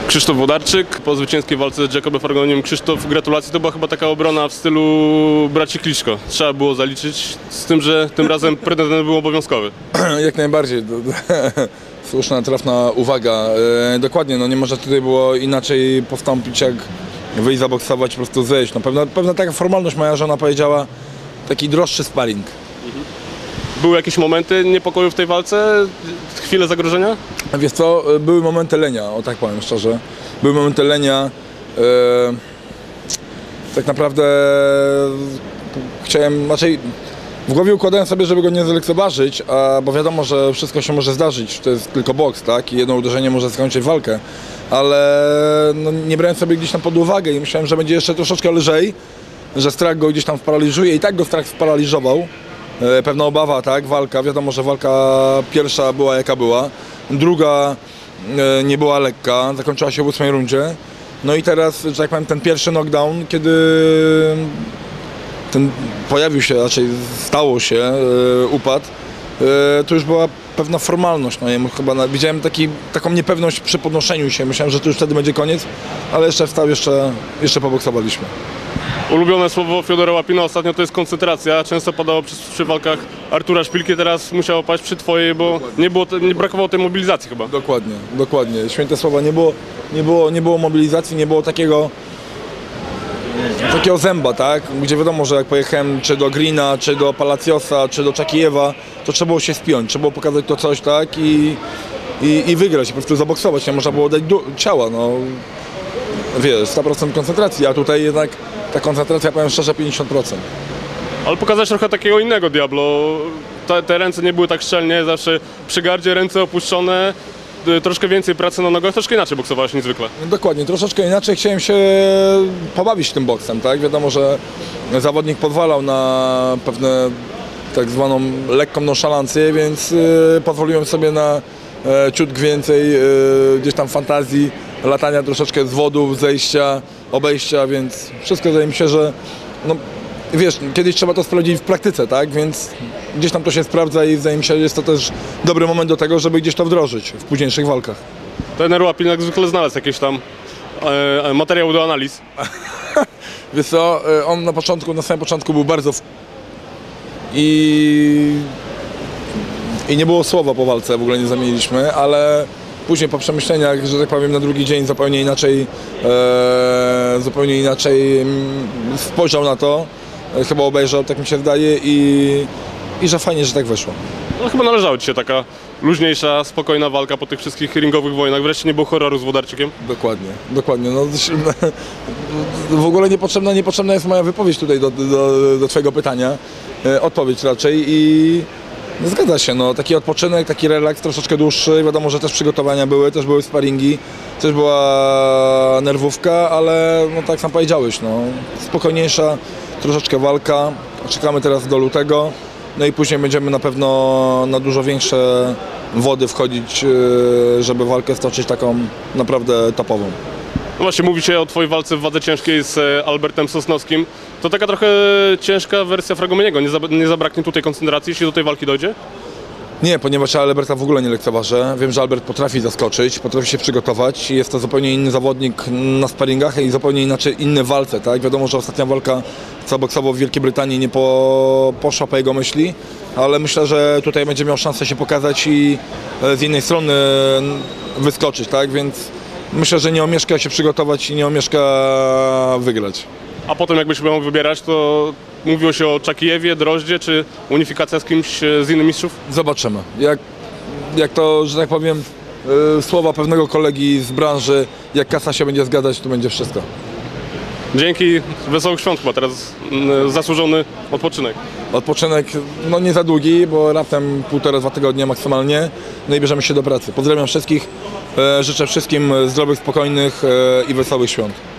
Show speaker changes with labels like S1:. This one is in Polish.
S1: Krzysztof Włodarczyk po zwycięskiej walce z Jacobem Fargoniem. Krzysztof, gratulacje, to była chyba taka obrona w stylu braci Kliczko. Trzeba było zaliczyć, z tym, że tym razem pretendent był obowiązkowy.
S2: Jak najbardziej. Słuszna, trafna uwaga. Dokładnie, no nie można tutaj było inaczej postąpić, jak wyjść zaboksować, po prostu zejść. No, pewna taka formalność, moja żona powiedziała, taki droższy sparring.
S1: Były jakieś momenty niepokoju w tej walce? Chwile zagrożenia?
S2: Wiesz co, były momenty lenia, o tak powiem szczerze. Były momenty lenia. Tak naprawdę chciałem, raczej w głowie układałem sobie, żeby go nie zlekceważyć, bo wiadomo, że wszystko się może zdarzyć, to jest tylko boks, tak? I jedno uderzenie może skończyć walkę, ale no, nie brałem sobie gdzieś tam pod uwagę i myślałem, że będzie jeszcze troszeczkę lżej, że strach go gdzieś tam sparaliżuje i tak go strach sparaliżował. Pewna obawa, tak? Walka, wiadomo, że walka pierwsza była jaka była, druga nie była lekka, zakończyła się w 8. rundzie. No i teraz, że tak powiem, ten pierwszy knockdown, kiedy ten pojawił się, raczej stało się, upadł, to już była pewna formalność. No, ja chyba widziałem taką niepewność przy podnoszeniu się, myślałem, że to już wtedy będzie koniec, ale jeszcze wstał, jeszcze poboksowaliśmy.
S1: Ulubione słowo Fiodora Łapina ostatnio to jest koncentracja. Często padało przy walkach Artura Szpilki, teraz musiało paść przy twojej, bo nie brakowało tej mobilizacji chyba.
S2: Dokładnie. Święte słowa, nie było mobilizacji, nie było takiego zęba, tak? Gdzie wiadomo, że jak pojechałem czy do Greena, czy do Palaciosa, czy do Czakijewa, to trzeba było się spiąć, trzeba było pokazać to coś, tak? I wygrać, po prostu zaboksować, nie można było dać ciała, no. Wiesz, 100% koncentracji, a tutaj jednak ta koncentracja, powiem szczerze, 50%.
S1: Ale pokazać trochę takiego innego Diablo. Te ręce nie były tak szczelnie, zawsze przy gardzie ręce opuszczone, troszkę więcej pracy na nogach, troszkę inaczej boksowałeś niż zwykle.
S2: Dokładnie, troszeczkę inaczej chciałem się pobawić tym boksem, tak? Wiadomo, że zawodnik pozwalał na pewne tak zwaną lekką nonszalancję, więc pozwoliłem sobie na ciut więcej gdzieś tam fantazji, latania troszeczkę z wodów, zejścia, obejścia, więc wszystko wydaje mi się, że no, wiesz, kiedyś trzeba to sprawdzić w praktyce, tak, więc gdzieś tam to się sprawdza i wydaje mi się, że jest to też dobry moment do tego, żeby gdzieś to wdrożyć w późniejszych walkach.
S1: Trener Łapin jak zwykle znalazł jakieś tam materiały do analiz.
S2: Wiesz co, on na samym początku był bardzo i nie było słowa po walce, w ogóle nie zamieniliśmy, ale później po przemyśleniach, że tak powiem, na drugi dzień zupełnie inaczej spojrzał na to, chyba obejrzał, tak mi się wydaje, i że fajnie, że tak wyszło.
S1: No chyba należała ci się taka luźniejsza, spokojna walka po tych wszystkich ringowych wojnach. Wreszcie nie było horroru z Włodarczykiem.
S2: Dokładnie. No, w ogóle niepotrzebna jest moja wypowiedź tutaj do twojego pytania, odpowiedź raczej i zgadza się, no, taki odpoczynek, taki relaks troszeczkę dłuższy, wiadomo, że też przygotowania też były sparingi, też była nerwówka, ale no tak jak sam powiedziałeś, no, spokojniejsza troszeczkę walka, czekamy teraz do lutego, no i później będziemy na pewno na dużo większe wody wchodzić, żeby walkę stoczyć taką naprawdę topową.
S1: No właśnie, mówi się o twojej walce w wadze ciężkiej z Albertem Sosnowskim. To taka trochę ciężka wersja Fragomeniego. Nie zabraknie tutaj koncentracji, jeśli do tej walki dojdzie?
S2: Nie, ponieważ ja Alberta w ogóle nie lekceważę. Wiem, że Albert potrafi zaskoczyć, potrafi się przygotować. Jest to zupełnie inny zawodnik na sparingach i zupełnie inaczej inny w walce, tak? Wiadomo, że ostatnia walka, co boksował w Wielkiej Brytanii, nie poszła po jego myśli, ale myślę, że tutaj będzie miał szansę się pokazać i z innej strony wyskoczyć, tak? Więc myślę, że nie omieszka się przygotować i nie omieszka wygrać.
S1: A potem jakbyś miał wybierać, to mówiło się o Czakijewie, Droździe, czy unifikacja z kimś z innych mistrzów?
S2: Zobaczymy. Jak to, że tak powiem, słowa pewnego kolegi z branży, jak kasa się będzie zgadzać, to będzie wszystko.
S1: Dzięki, wesołych świąt chyba, teraz zasłużony odpoczynek.
S2: Odpoczynek, no nie za długi, bo raptem 1,5–2 tygodnie maksymalnie, no i bierzemy się do pracy. Pozdrawiam wszystkich, życzę wszystkim zdrowych, spokojnych i wesołych świąt.